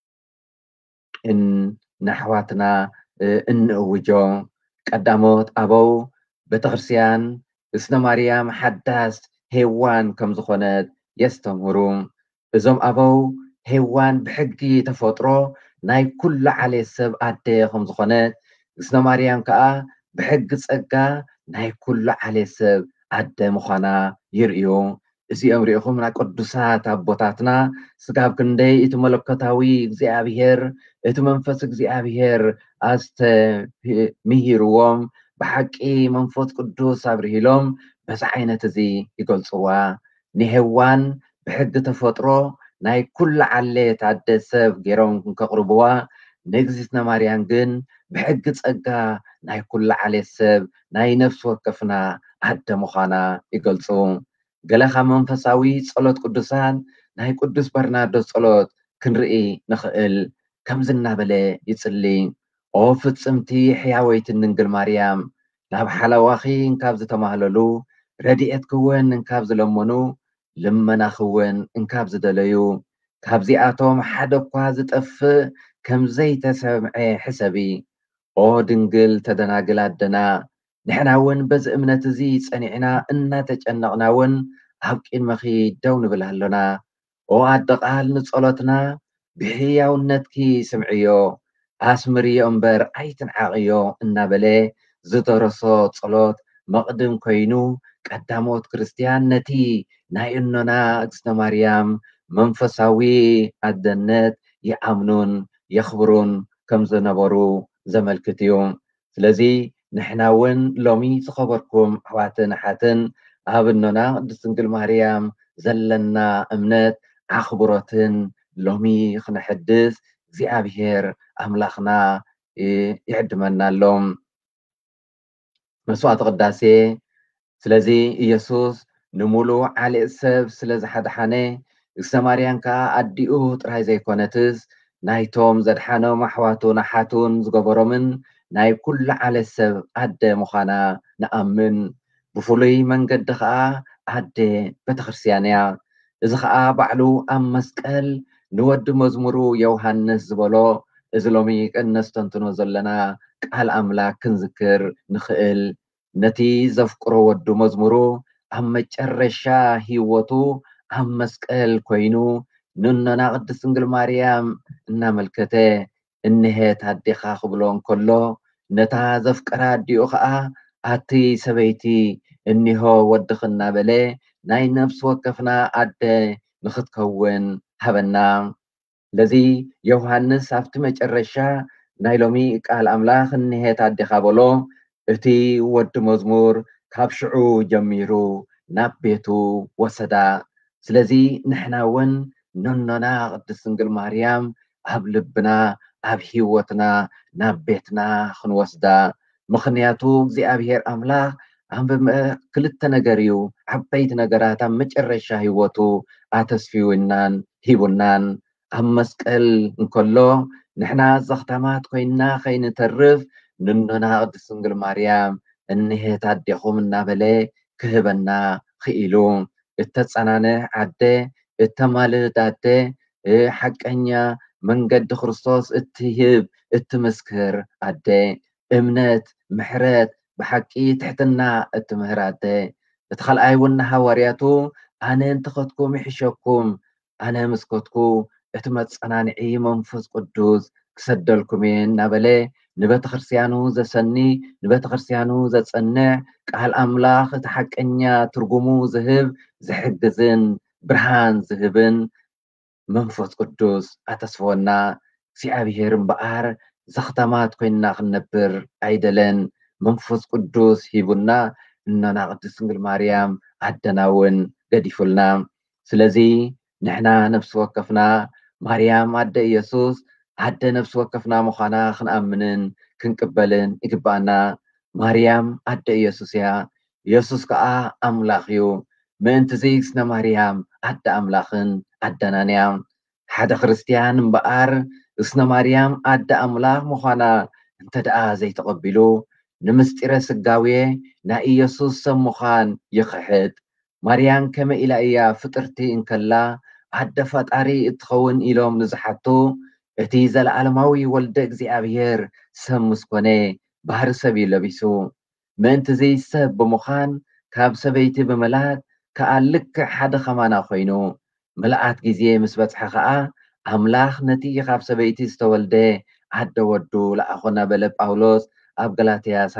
Speaker 1: ንኣሕዋትና እንእውጆ ቀዳሞት ኣበው ቤተክርስትያን እግዝእትና ማርያም ሓዳስ ሄዋን ከም ዝኾነት የስተምህሩ እዞም ኣበው ሄዋን ብሕጊ ተፈጥሮ ናይ ኩሉ ዓሌት ሰብ ኣደ ከም ዝኾነት እግዝእትና ማርያም ከዓ ብሕጊ ፀጋ ናይ ኩሉ ዓሌት ሰብ ኣደ ምዃና ይርእዩ እዚኦም ሪኢኹም ናይ ቅዱሳት ኣቦታትና ስጋብ ክንደይ እቲ መለኮታዊ እግዚኣብሔር እቲ መንፈስ እግዚኣብሔር ኣስተምሂርዎም ብሓቂ መንፈስ ቅዱስ ኣብርሂሎም በዚ ዓይነት እዚ ይገልፅዋ ንሄዋን ብሕጊ ተፈጥሮ ናይ ኩሉ ዓሌት ኣደ ሰብ ገይሮም ከቕርብዋ ንእግዝእትና ማርያም ግን ብሕጊ ፀጋ ናይ ኩሉ ዓሌት ሰብ ናይ ነፍሲ ወከፍና ኣደ ምዃና ይገልፁ ገለ ካብ መንፈሳዊ ጸሎት ቅዱሳን ናይ ቅዱስ በርናርዶስ ጸሎት ክንርኢ ንኽእል ከምዚ እናበለ ይጽሊ ኦ ፍጽምቲ ሕያወይቲ ድንግል ማርያም ናብ ሓለዋኺ እንካብ ዝተማህለሉ ረድኤት ክውን እንካብ ዝለመኑ ልመና ክውን እንካብ ዝደለዩ ካብዚኣቶም ሓደ እኳ ዝጠፍእ ከም ዘይተሰምዐ ሕሰቢ او دنجل تدناجل عدنا نحنا ون بز امنت زي صنعنا ان تጨነقنا ون حقين مخي دون بلهلنا او ادقال نصلتنا بحياونتكي سمعيو اسمري امبر ايتنعقيو ان بله زترسو صلوت مقدم كوينو قداموت كريستيان نتي نايننا اكستا مريم منفساوي عدنت يامنون يخبرون كم زنبرو زملكت يوم سلازي نحنا ون لومي تخبركم حواتن حاتن ابننا قدس انجل مريم زلنا امنت اخبرتن لومي خنحدث እግዚአብሔር አምላኽና ይዕድመና ኣሎም መስዋዕቲ ቅዳሴ ስለዚ ኢየሱስ ንሙሉእ ዓሊእ ሰብ ስለ ዝሓድሓነ እግዝተ ማርያም ከዓ ኣዲኡ ጥራይ ዘይኮነትስ ናይቶም ዘድሓኖም ኣሕዋቱን ኣሓቱን ዝገበሮምን ናይ ኩሉ ዓለት ሰብ ኣደ ምዃና ንኣምን ብፍሉይ መንገዲ ከዓ ኣደ ቤተክርስትያን እያ እዚ ከዓ ባዕሉ ኣብ መስቀል ንወዲ መዝሙሩ ዮሃንስ ዝበሎ እዚ ሎሚ ቀነስተንትኖ ዘለና ቃል ኣምላክ ክንዝክር ንኽእል ነቲ ዘፍቅሮ ወዱ መዝሙሩ ኣብ መጨረሻ ሂወቱ ኣብ መስቀል ኮይኑ ንኖና ቅድስት ድንግል ማርያም እናመልከተ እንሄት ኣዴኻ ክብሎ እንከሎ ነታ ዘፍቅራ ኣዲኡ ከዓ ኣቲ ሰበይቲ እኒሆ ወድኽ እናበለ ናይ ነፍሲ ወከፍና ኣደ ንኽትከውን ሃበና ለዚ ዮሃንስ ኣብቲ መጨረሻ ናይ ሎሚ ቃል ኣምላኽ እንሄት ኣዴኻ በሎ እቲ ወዲ መዝሙር ካብ ሽዑ ጀሚሩ ናብ ቤቱ ወሰዳ ስለዚ ንሕና እውን ንኖና ቅድስት ድንግል ማርያም ኣብ ልብና ኣብ ሂወትና ናብ ቤትና ክንወስዳ ምክንያቱ እግዚአብሔር ኣምላኽ ኣብ ክልተ ነገር እዩ ዓበይቲ ነገራት ኣብ መጨረሻ ሂወቱ ኣተስፊውናን ሂቡናን ኣብ መስቀል እንከሎ ንሕና ዘኽተማት ኮይና ከይንተርፍ ንኖና ቅድስት ድንግል ማርያም እንሄት ኣዴኹም እናበለ ክህበና ክኢሉ እተፀናንዕ ኣደ እተማልድ ኣደ ሓቀኛ መንገዲ ክርስቶስ እትህብ እትመስክር ኣደ እምነት ምሕረት ብሓቂ ትሕትና እትምህር ኣደ እቲ ካልኣይ እውን ሃዋርያቱ ኣነ እንትኸትኩም ይሕሸኩም ኣነ ምስከትኩ እቲ መፀናንዒ መንፈስ ቅዱስ ክሰደልኩም እየ እናበለ ንቤተ ክርስቲያኑ ዘሰኒ ንቤተ ክርስቲያኑ ዘፀንዕ ቃል ኣምላኽ እቲ ሓቀኛ ትርጉሙ ዝህብ ዝሕግዝን ብርሃን ዝህብን መንፈስ ቅዱስ ኣተስፈወና እግዚአብሔር እምበኣር ዘኽተማት ኮይና ክንነብር ኣይደለን መንፈስ ቅዱስ ሂቡና እኖና ቅድስት ድንግል ማርያም ኣደና እውን ገዲፉልና ስለዚ ንሕና ነፍሲ ወከፍና ማርያም ኣደ ኢየሱስ ኣደ ነፍሲ ወከፍና ምዃና ክንኣምንን ክንቅበልን ይግባአና ማርያም ኣደ ኢየሱስ እያ ኢየሱስ ከዓ ኣምላኽ እዩ ምእንቲ እዚ እግዝእትነ ማርያም ኣደ ኣምላኽን ኣደናን እያ ሓደ ክርስቲያን እምበኣር እግዝእትነ ማርያም ኣደ ኣምላኽ ምዃና እንተደኣ ዘይተቐቢሉ ንምስጢረ ስጋዌ ናይ ኢየሱስ ሰብ ምዃን ይኽሕድ ማርያም ከመይ ኢላ እያ ፍጥርቲ እንከላ ኣደ ፈጣሪ እትኸውን ኢሎም ንዝሓቱ እቲ ዘለዓለማዊ ወልደ እግዚአብሔር ሰብ ምስ ኮነ ባህሪ ሰብ እዩ ለቢሱ ምእንቲ እዚ ሰብ ብምዃን ካብ ሰበይቲ ብምላት ከዓ ልክዕ ሓደ ኸማና ኮይኑ ምልኣት ግዜ ምስ በፅሐ ከዓ ኣምላኽ ነቲ ካብ ሰበይቲ ዝተወልደ ኣደ ወዱ ለኣኾና በለ ጳውሎስ ኣብ ገላትያስ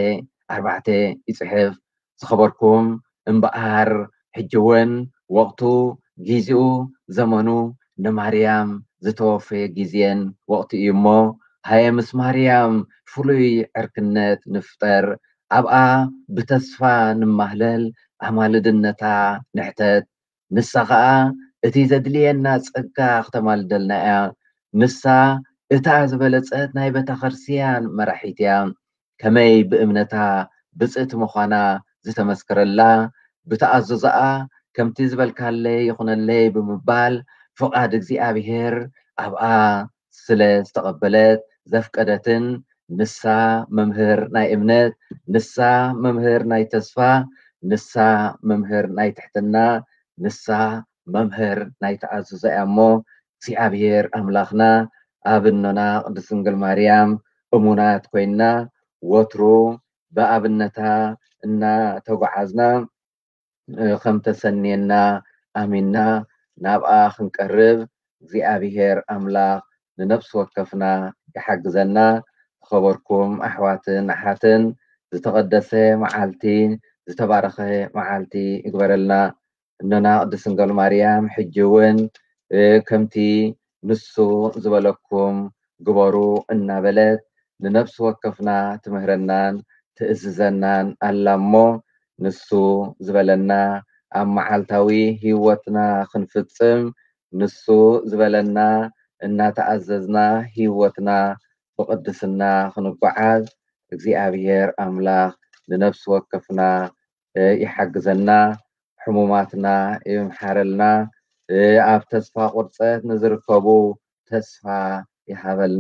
Speaker 1: 4:4 ይፅሕፍ ዝኸበርኩም እምበኣር ሕጂ እውን ወቅቱ ጊዜኡ ዘመኑ ንማርያም ዝተወፈየ ጊዜን ወቅቲ እዩ እሞ ሃየ ምስ ማርያም ፍሉይ ዕርክነት ንፍጠር ኣብኣ ብተስፋ ንማህለል ኣማልድነታ ንሕተት ንሳ ከዓ እቲ ዘድልየና ፀጋ ክተማልደልና እያ ንሳ እታ ዝበለፀት ናይ ቤተ ክርስቲያን መራሒት እያ ከመይ ብእምነታ ብፅእቲ ምዃና ዝተመስከረላ ብተኣዘዛኣ ከምቲ ዝበልካለይ ይኹነለይ ብምባል ፍቓድ እግዚአብሔር ኣብኣ ስለ ዝተቐበለት ዘፍቀደትን ንሳ መምህር ናይ እምነት ንሳ መምህር ናይ ተስፋ ንሳ መምህር ናይ ትሕትና ንሳ መምህር ናይ ተኣዘዘ እያ እሞ እግዚአብሔር ኣምላኽና ኣብ እኖና ቅድስት ድንግል ማርያም እሙናት ኮይና ወትሮ በአብነታ እና ተጓዓዝና ከም ተሰንየና አሚንና ናብኣ ክንቀርብ እግዚአብሔር አምላኽ ንነፍስ ወከፍና ይሓግዘና خبركم أحواتن أحاتن زتقدسة معالتي زتبارخة معالتي إقبرلنا إننا قدس نقول مريم حجون كمتي نسو زبلكم قبرو إنا بلد لنفس وكفنا تمهرنان تأززنان ألمو نسو زبلنا أم معالتاوي هيوتنا خنفتسم نسو زبلنا إنا تأززنا هيوتنا بقدسنا خنقعد እግዚአብሔር አምላኽ ለነፍስ ወከፍና ይሐግዘና ሕሙማትና ይምሐረልና ኣብ ተስፋ ቁርፀት ንዝርከቡ ተስፋ ይሃበልና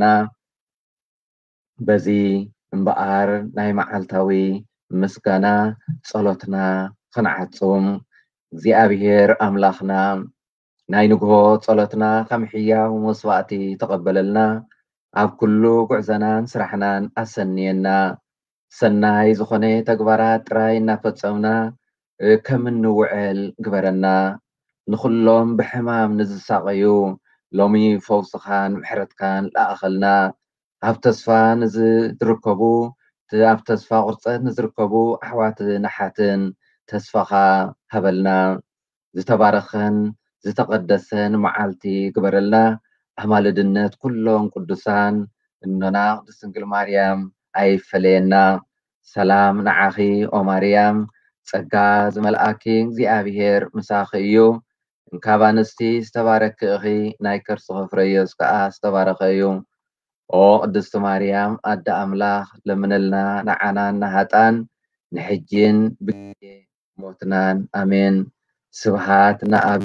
Speaker 1: በዚ እምበኣር ናይ መዓልታዊ ምስጋና ጸሎትና ክንዓጽም እግዚአብሔር አምላኽና ናይ ንግሆ ጸሎትና ከም ሕያው መስዋዕቲ ተቀበለልና ኣብ ኩሉ ጉዕዘናን ስራሕናን ኣሰንየና ሰናይ ዝኾነ ተግባራት ጥራይ እናፈጸምና ከም እንውዕል ግበረና ንኹሎም ብሕማም ንዝሳቀዩ ሎሚ ፈውስኻን ምሕረትካን ላኣኸልና ኣብ ተስፋ ንዝርከቡ ኣብ ተስፋ ቁርፀት ንዝርከቡ ኣሕዋትን ኣሓትን ተስፋኻ ሃበልና ዝተባረኸን ዝተቀደሰን መዓልቲ ግበረልና أمالدنت كلهم قدسان إننا قدس إنجيل مريم أي فلينا سلام نعخي أو مريم سجاز ملأكين زي أبيهر مساخيو إن كابانستي استبارك أخي نايكر صغفريوس كأس استبارخيو أو قدس مريم أدى أملاخ لمنلنا نعنا نهاتان نحجين بكي موتنان أمين سبحات نأب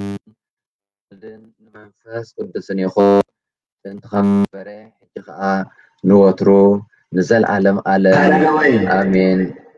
Speaker 1: መንፈስ ቅዱስን ይኹን እንተኸምበረ ሕጂ ከዓ ንወትሩ ንዘለዓለም ዓለም አሜን።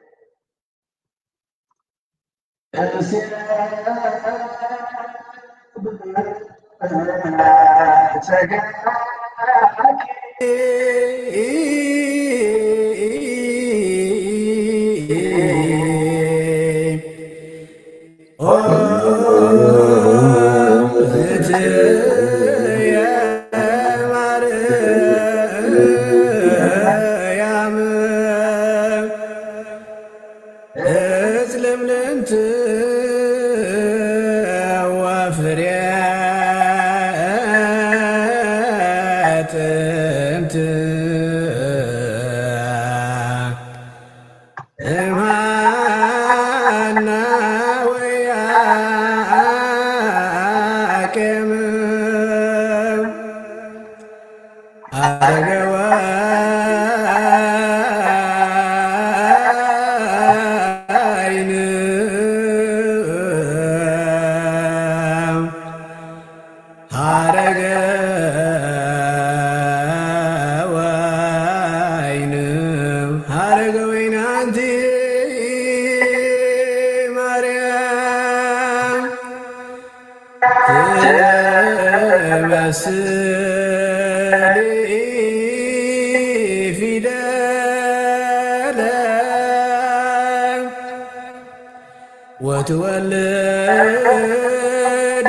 Speaker 1: وتولد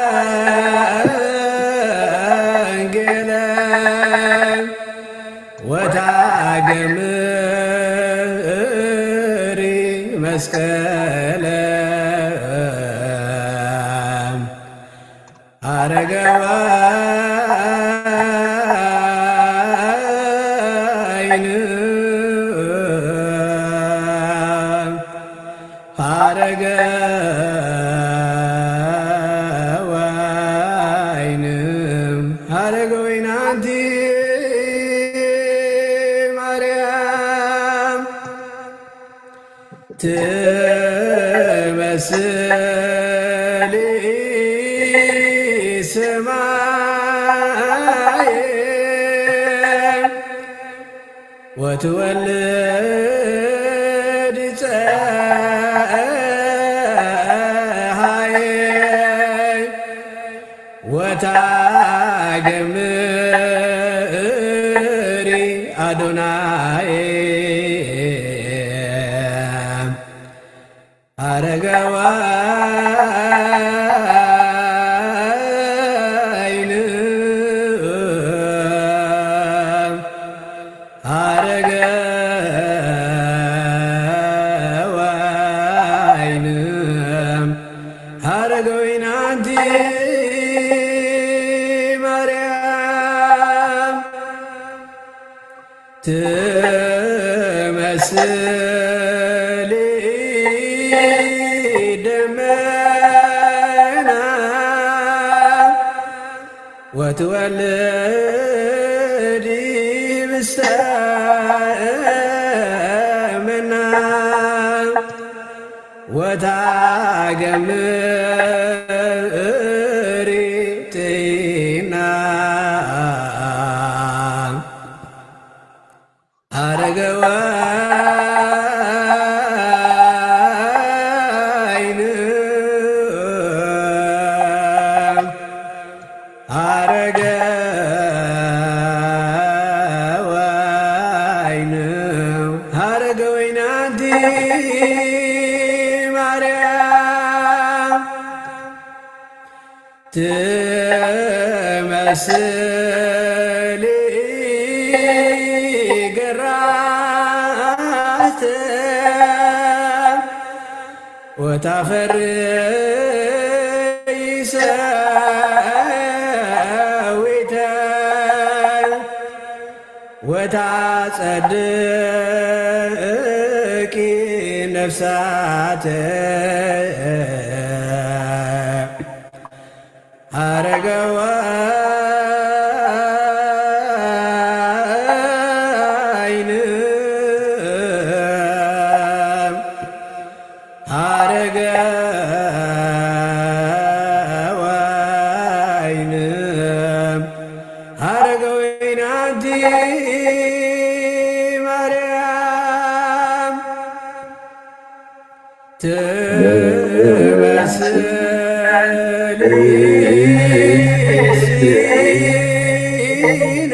Speaker 1: وانجلا وتعجمري مسكلا تمثلي سماي وتولد هاي وتعجمري
Speaker 2: አዶናይ አረጋዋይን አረጋዋይን አረጋዊን አንቲ ማርያም ትመስሊ ደመና ወትወልዲ ብሰመና ወታገምሪ ጤና አረጋዋይን አረጋዋይን አረጋዊን አንቲ ማርያም ትመስሊ ገራተ ወታፈሪ ሰዊተ ወታጸድቂ ነፍሳተ አረጋዋይን አረጋዋይን አረጋዊን አንቲ ማርያም ትመስሊ ሲነ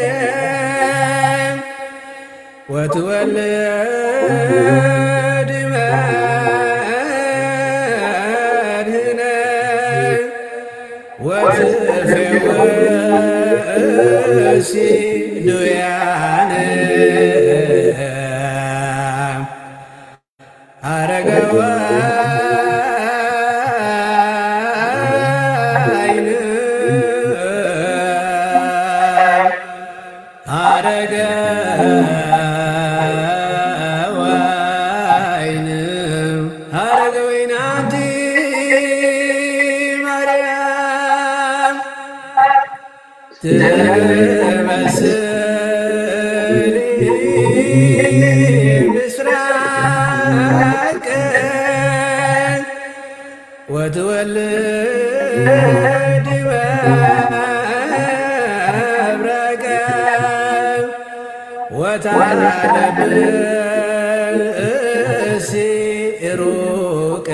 Speaker 2: ወትወልድ መድህነ ወትፈውሲ ዱያነ አረጋዋይን አረጋዋይን አረጋዊን አንቲ ማርያም ትመስሊ ምስራቅ ወትወልድ መብረቀ ወታለብሲ ሩቀ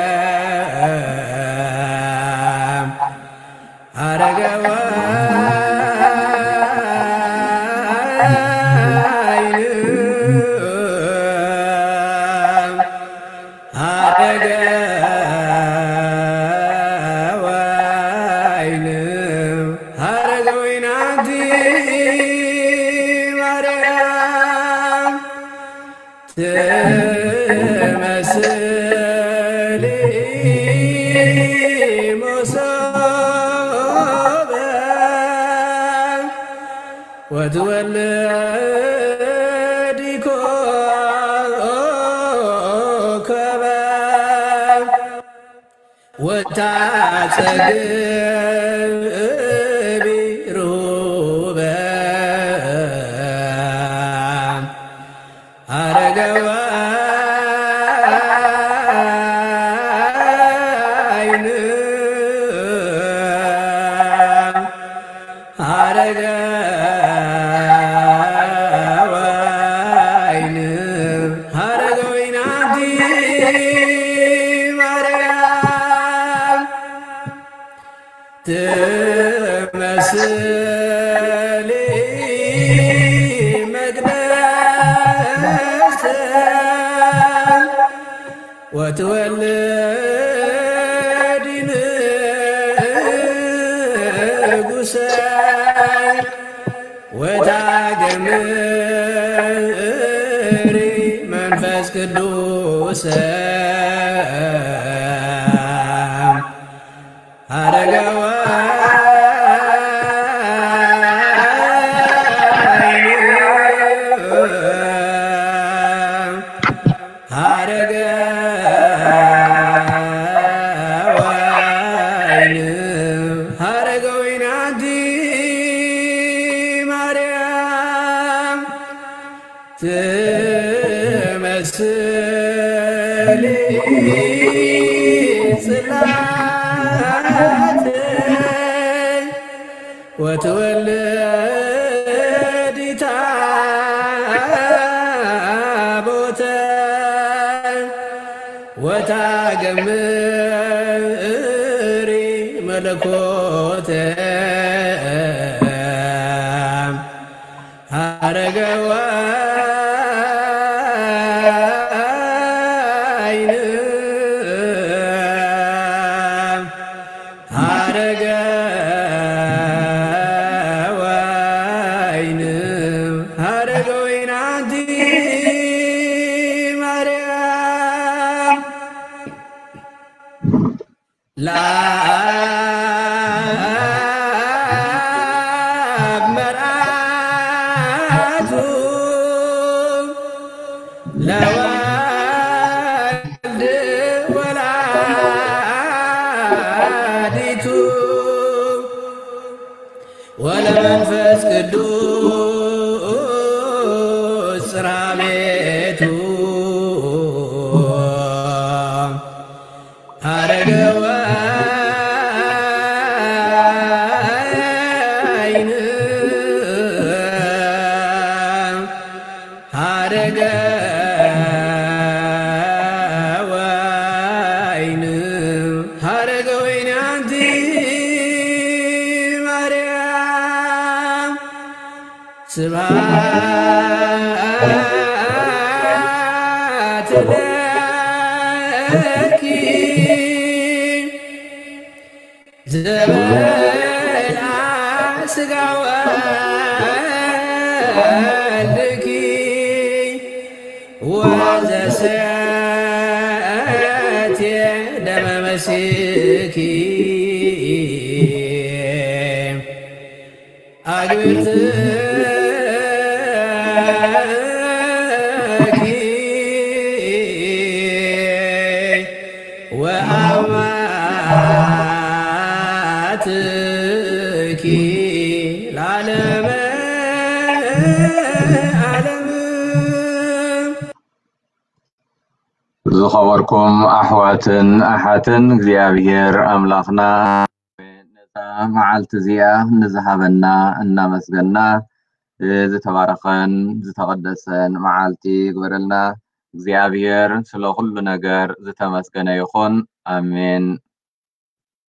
Speaker 2: አረጋዋይን አረጋዋይን አረጋዊን አንቲ ማርያም ትመስሊ መሶበ ወትወልዲ ኮከበ ወታጸግቢ ሩበ አረጋዋይን አረጋዋይን አረጋዊን አንቲ ማርያም وتولد نجوسي وتعجمري منفس قدوسي وتولد تابوت وتعجمري ملكوت ولمنفس قدوس رابيتو هرقوين هرقوين عندي سبحات لك زبل عسقع والدك وزسات دم مسيكي أقبلت وأماتك العالم عالم
Speaker 1: زخبركم أحواتن أحاتن እግዚአብሔር أملاخنا معالت زيا نزهبنا النمسجنا زتبارخن زتقدسن معالتي قبرلنا እግዚአብሔር ስለ ሁሉ ነገር ዝተመስገነ ይኹን አሜን